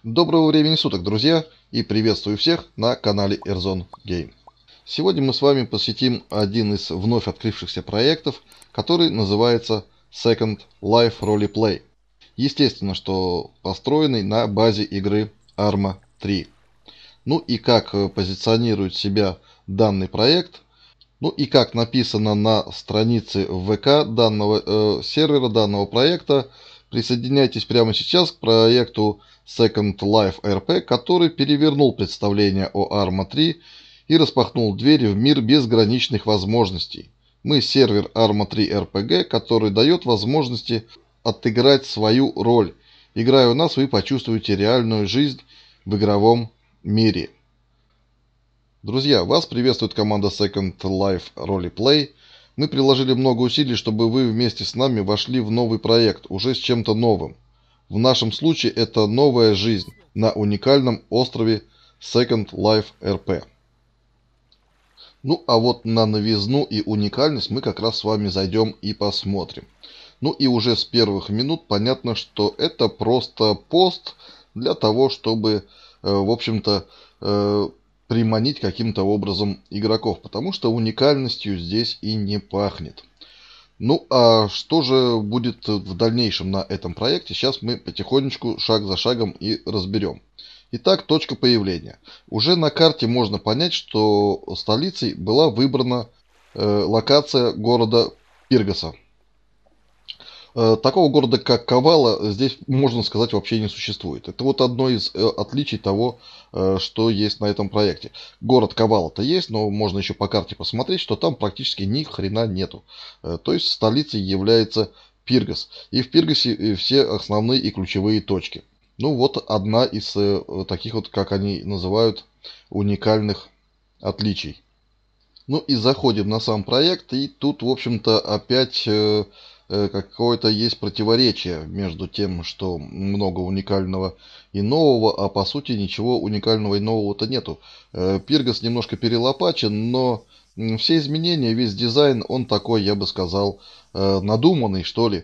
Доброго времени суток, друзья, и приветствую всех на канале Airzone Game. Сегодня мы с вами посвятим один из вновь открывшихся проектов, который называется Second Life Roleplay. Естественно, что построенный на базе игры Arma 3. Ну и как позиционирует себя данный проект, ну и как написано на странице в ВК данного сервера данного проекта, присоединяйтесь прямо сейчас к проекту Second Life RP, который перевернул представление о Arma 3 и распахнул двери в мир безграничных возможностей. Мы сервер Arma 3 RPG, который дает возможности отыграть свою роль. Играя у нас, вы почувствуете реальную жизнь в игровом мире. Друзья, вас приветствует команда Second Life Roleplay. Мы приложили много усилий, чтобы вы вместе с нами вошли в новый проект, уже с чем-то новым. В нашем случае это новая жизнь на уникальном острове Second Life RP. Ну а вот на новизну и уникальность мы как раз с вами зайдем и посмотрим. Ну и уже с первых минут понятно, что это просто пост для того, чтобы, в общем-то, приманить каким-то образом игроков, потому что уникальностью здесь и не пахнет. Ну а что же будет в дальнейшем на этом проекте, сейчас мы потихонечку, шаг за шагом и разберем. Итак, точка появления. Уже на карте можно понять, что столицей была выбрана локация города Пиргаса. Такого города, как Кавала, здесь, можно сказать, вообще не существует. Это вот одно из отличий того, что есть на этом проекте. Город Кавала-то есть, но можно еще по карте посмотреть, что там практически ни хрена нету. То есть столицей является Пиргас. И в Пиргасе все основные и ключевые точки. Ну вот одна из таких вот, как они называют, уникальных отличий. Ну и заходим на сам проект, и тут, в общем-то, опять какое-то есть противоречие между тем, что много уникального и нового, а по сути ничего уникального и нового-то нету. Пиргас немножко перелопачен, но все изменения, весь дизайн, он такой, я бы сказал, надуманный, что ли.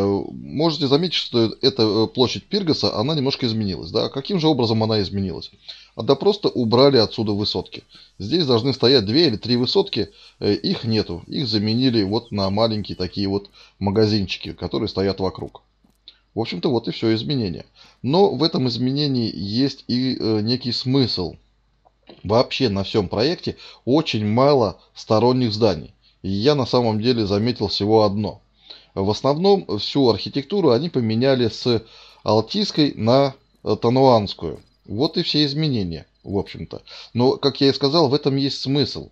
Можете заметить, что эта площадь Пиргаса, она немножко изменилась. Да? Каким же образом она изменилась? Да просто убрали отсюда высотки. Здесь должны стоять 2 или 3 высотки, их нету. Их заменили вот на маленькие такие вот магазинчики, которые стоят вокруг. В общем-то, вот и все изменение. Но в этом изменении есть и некий смысл. Вообще на всем проекте очень мало сторонних зданий. И я на самом деле заметил всего одно. В основном всю архитектуру они поменяли с алтийской на тануанскую. Вот и все изменения, в общем-то. Но, как я и сказал, в этом есть смысл.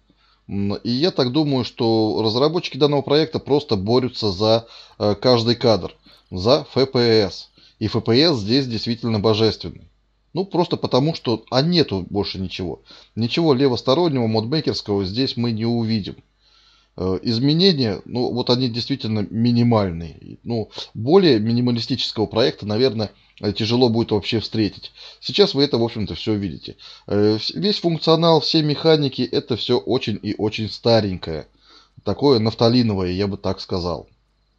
И я так думаю, что разработчики данного проекта просто борются за каждый кадр, за FPS. И FPS здесь действительно божественный. Ну, просто потому, что нету больше ничего. Ничего левостороннего, модмейкерского здесь мы не увидим. Изменения, ну, вот они действительно минимальные. Ну, более минималистического проекта, наверное, тяжело будет вообще встретить. Сейчас вы это, в общем-то, все видите. Весь функционал, все механики, это все очень и очень старенькое. Такое нафталиновое, я бы так сказал.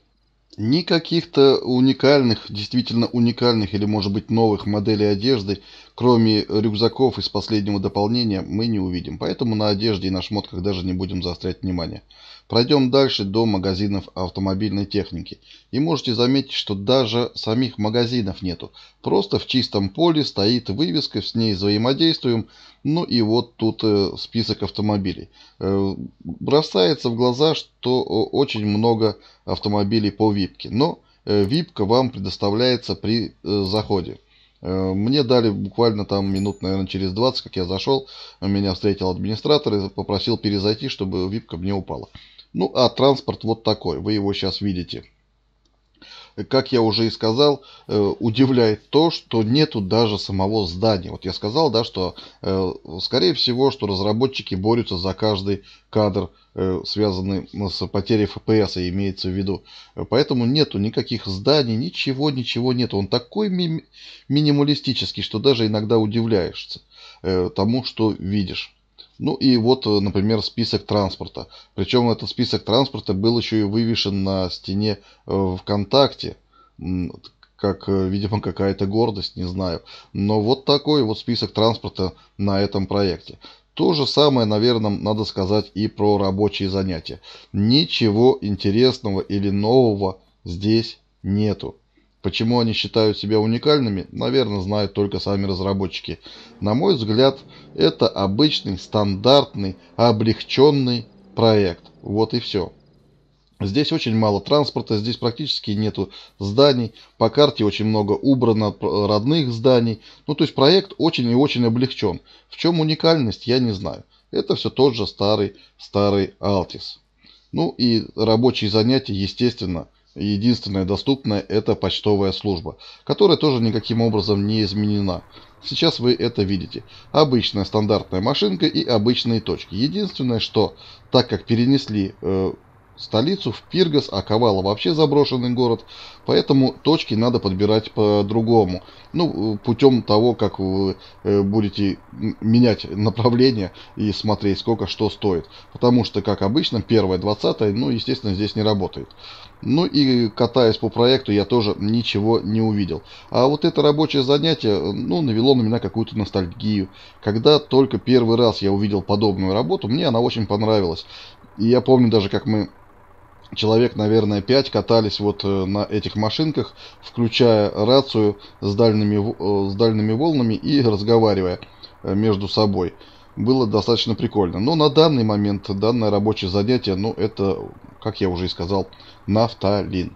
Никаких-то уникальных, действительно уникальных или, может быть, новых моделей одежды, кроме рюкзаков из последнего дополнения, мы не увидим. Поэтому на одежде и на шмотках даже не будем заострять внимание. Пройдем дальше до магазинов автомобильной техники. И можете заметить, что даже самих магазинов нету. Просто в чистом поле стоит вывеска, с ней взаимодействуем. Ну и вот тут список автомобилей. Бросается в глаза, что очень много автомобилей по випке. Но випка вам предоставляется при заходе. Мне дали буквально там минут, наверное, через 20, как я зашел. Меня встретил администратор и попросил перезайти, чтобы випка мне упала. Ну, а транспорт вот такой. Вы его сейчас видите. Как я уже и сказал, удивляет то, что нету даже самого здания. Вот я сказал, да, что скорее всего, что разработчики борются за каждый кадр, связанный с потерей FPS, имеется в виду. Поэтому нету никаких зданий, ничего нету. Он такой минималистический, что даже иногда удивляешься тому, что видишь. Ну и вот, например, список транспорта. Причем этот список транспорта был еще и вывешен на стене ВКонтакте. как, видимо, какая-то гордость, не знаю. Но вот такой вот список транспорта на этом проекте. То же самое, наверное, надо сказать и про рабочие занятия. Ничего интересного или нового здесь нету. Почему они считают себя уникальными, наверное, знают только сами разработчики. На мой взгляд, это обычный, стандартный, облегченный проект. Вот и все. Здесь очень мало транспорта, здесь практически нету зданий, по карте очень много убрано родных зданий. Ну, то есть проект очень и очень облегчен. В чем уникальность, я не знаю. Это все тот же старый Altis. Ну и рабочие занятия, естественно, единственное доступное это почтовая служба, которая тоже никаким образом не изменена. Сейчас вы это видите. Обычная стандартная машинка и обычные точки. Единственное, что так как перенесли столицу в Пиргос, а Кавала вообще заброшенный город, поэтому точки надо подбирать по-другому. Ну, путем того, как вы будете менять направление и смотреть, сколько что стоит. Потому что, как обычно, первое, 20, ну, естественно, здесь не работает. Ну и катаясь по проекту, я тоже ничего не увидел. А вот это рабочее занятие, ну, навело на меня какую-то ностальгию. Когда только первый раз я увидел подобную работу, мне она очень понравилась. И я помню даже, как мы человек, наверное, 5 катались вот на этих машинках, включая рацию с дальними волнами и разговаривая между собой. Было достаточно прикольно. Но на данный момент данное рабочее занятие, ну, это, как я уже и сказал, нафталин.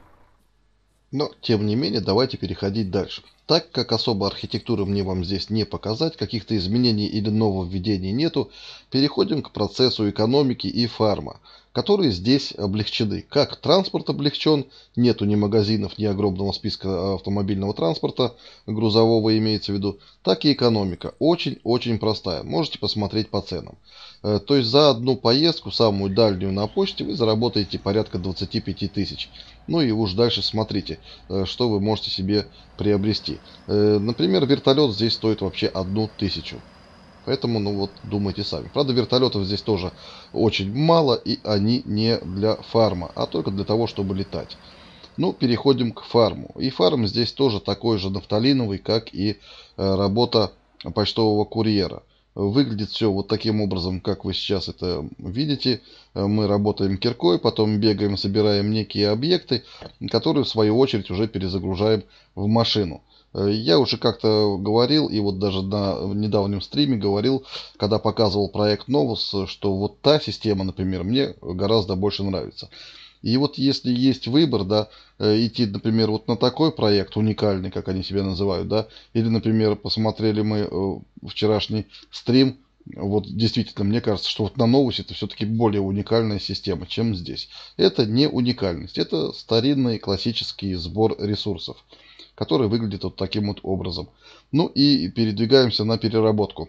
Но, тем не менее, давайте переходить дальше. Так как особо архитектуры мне вам здесь не показать, каких-то изменений или нововведений нету, переходим к процессу экономики и фарма, которые здесь облегчены. Как транспорт облегчен, нету ни магазинов, ни огромного списка автомобильного транспорта, грузового имеется в виду, так и экономика. Очень-очень простая. Можете посмотреть по ценам. То есть за одну поездку, самую дальнюю на почте, вы заработаете порядка 25 тысяч. Ну и уж дальше смотрите, что вы можете себе приобрести. Например, вертолет здесь стоит вообще 1000. Поэтому, ну вот, думайте сами. Правда, вертолетов здесь тоже очень мало, и они не для фарма, а только для того, чтобы летать. Ну, переходим к фарму. И фарм здесь тоже такой же нафталиновый, как и работа почтового курьера. Выглядит все вот таким образом, как вы сейчас это видите. Мы работаем киркой, потом бегаем, собираем некие объекты, которые в свою очередь уже перезагружаем в машину. Я уже как-то говорил, и вот даже на недавнем стриме говорил, когда показывал проект Novus, что вот та система, например, мне гораздо больше нравится. И вот если есть выбор, да, идти, например, вот на такой проект, уникальный, как они себя называют, да, или, например, посмотрели мы вчерашний стрим, вот действительно, мне кажется, что вот на Новусе это все-таки более уникальная система, чем здесь. Это не уникальность, это старинный классический сбор ресурсов, который выглядит вот таким вот образом. Ну и передвигаемся на переработку.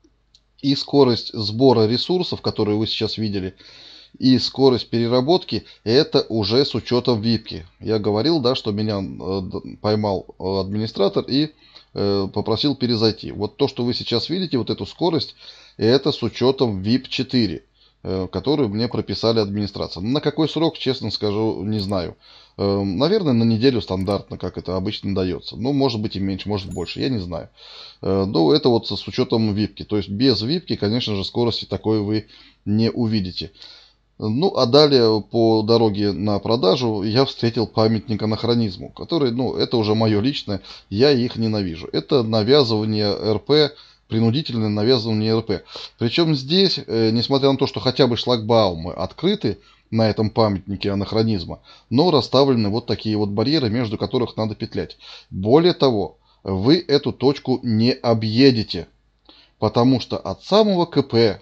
И скорость сбора ресурсов, которую вы сейчас видели, и скорость переработки, это уже с учетом випки. Я говорил, да, что меня поймал администратор и попросил перезайти. Вот то, что вы сейчас видите, вот эту скорость, это с учетом VIP 4, которую мне прописали администрация. На какой срок, честно скажу, не знаю. Наверное, на неделю стандартно, как это обычно дается. Ну, может быть и меньше, может больше, я не знаю. Но это вот с учетом випки. То есть без випки, конечно же, скорости такой вы не увидите. Ну, а далее по дороге на продажу я встретил памятник анахронизму, который, ну, это уже мое личное, я их ненавижу. Это навязывание РП, принудительное навязывание РП. Причем здесь, несмотря на то, что хотя бы шлагбаумы открыты на этом памятнике анахронизма, но расставлены вот такие вот барьеры, между которых надо петлять. Более того, вы эту точку не объедете, потому что от самого КП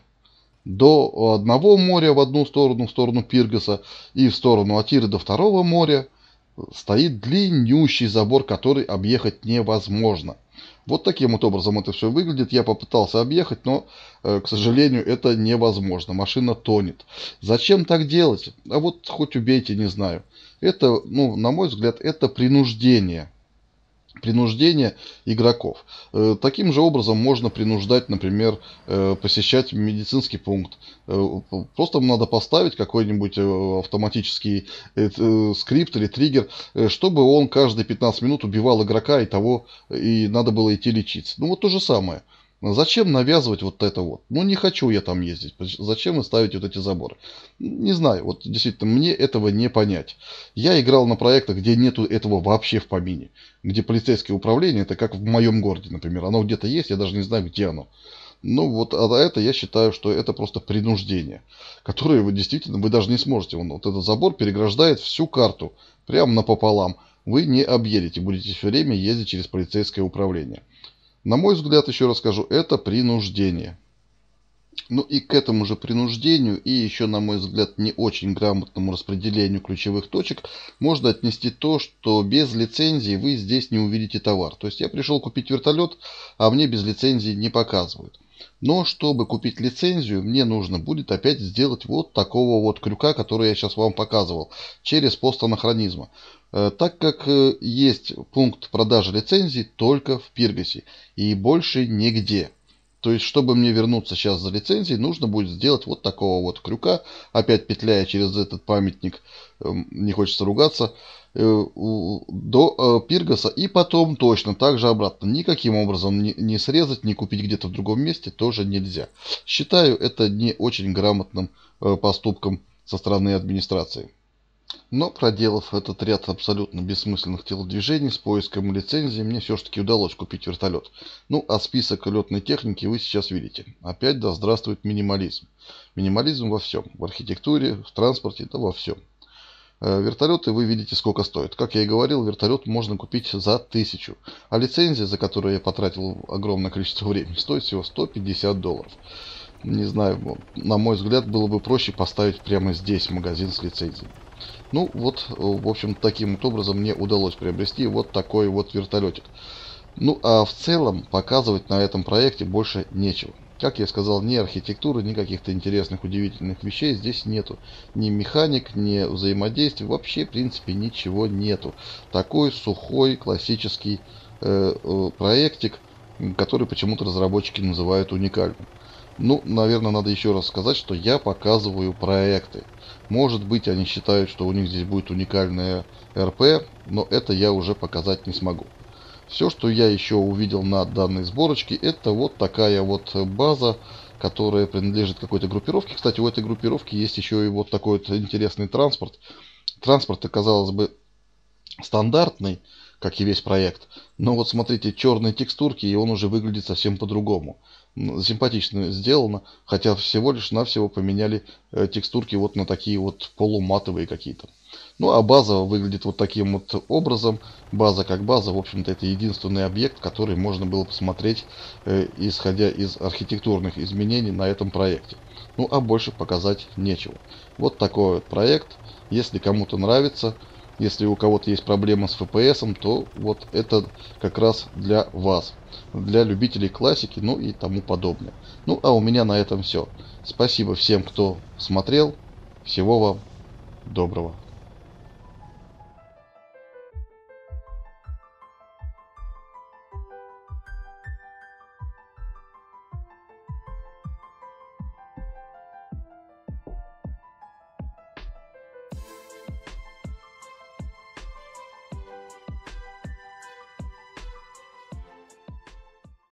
до одного моря в одну сторону, в сторону Пиргоса, и в сторону Атиры до второго моря стоит длиннющий забор, который объехать невозможно. Вот таким вот образом это все выглядит. Я попытался объехать, но, к сожалению, это невозможно. Машина тонет. Зачем так делать? А вот хоть убейте, не знаю. Это, ну, на мой взгляд, это принуждение. принуждение игроков. Таким же образом можно принуждать, например, посещать медицинский пункт. Просто надо поставить какой-нибудь автоматический скрипт или триггер, чтобы он каждые 15 минут убивал игрока, и того и надо было идти лечиться. Ну вот то же самое. Зачем навязывать вот это вот? Ну не хочу я там ездить. Зачем вы ставите вот эти заборы? Не знаю, вот действительно мне этого не понять. Я играл на проектах, где нету этого вообще в помине. Где полицейское управление, это как в моем городе, например. Оно где-то есть, я даже не знаю, где оно. Ну вот, а это я считаю, что это просто принуждение, которое вы действительно, вы даже не сможете. Вот этот забор переграждает всю карту, прямо напополам. Вы не объедете, будете все время ездить через полицейское управление. На мой взгляд, еще раз скажу, это принуждение. Ну и к этому же принуждению и еще, на мой взгляд, не очень грамотному распределению ключевых точек можно отнести то, что без лицензии вы здесь не увидите товар. То есть я пришел купить вертолет, а мне без лицензии не показывают. Но чтобы купить лицензию, мне нужно будет опять сделать вот такого вот крюка, который я сейчас вам показывал, через пост анахронизма. Так как есть пункт продажи лицензий только в Пиргасе и больше нигде. То есть, чтобы мне вернуться сейчас за лицензией, нужно будет сделать вот такого вот крюка, опять петляя через этот памятник, не хочется ругаться, до Пиргаса, и потом точно так же обратно. Никаким образом не срезать, не купить где-то в другом месте тоже нельзя. Считаю это не очень грамотным поступком со стороны администрации. Но, проделав этот ряд абсолютно бессмысленных телодвижений с поиском лицензии, мне все-таки удалось купить вертолет. Ну, а список летной техники вы сейчас видите. Опять да здравствует минимализм. Минимализм во всем. В архитектуре, в транспорте, да во всем. Вертолеты вы видите сколько стоят. Как я и говорил, вертолет можно купить за 1000. А лицензия, за которую я потратил огромное количество времени, стоит всего $150. Не знаю, на мой взгляд, было бы проще поставить прямо здесь магазин с лицензией. Ну вот, в общем, таким вот образом мне удалось приобрести вот такой вот вертолетик. Ну а в целом показывать на этом проекте больше нечего. Как я сказал, ни архитектуры, ни каких-то интересных, удивительных вещей здесь нету. Ни механик, ни взаимодействий, вообще, в принципе, ничего нету. Такой сухой, классический проектик, который почему-то разработчики называют уникальным. Ну, наверное, надо еще раз сказать, что я показываю проекты. Может быть, они считают, что у них здесь будет уникальное РП, но это я уже показать не смогу. Все, что я еще увидел на данной сборочке, это вот такая вот база, которая принадлежит какой-то группировке. Кстати, у этой группировки есть еще и вот такой вот интересный транспорт. Транспорт, казалось бы, стандартный, как и весь проект. Но вот смотрите, черные текстурки, и он уже выглядит совсем по-другому. Симпатично сделано, хотя всего лишь навсего поменяли текстурки вот на такие вот полуматовые какие-то. Ну а база выглядит вот таким вот образом. База как база, в общем-то, это единственный объект, который можно было посмотреть, исходя из архитектурных изменений на этом проекте. Ну а больше показать нечего. Вот такой вот проект. Если кому-то нравится, если у кого-то есть проблема с FPS, то вот это как раз для вас. Для любителей классики, ну и тому подобное. Ну а у меня на этом все. Спасибо всем, кто смотрел. Всего вам доброго.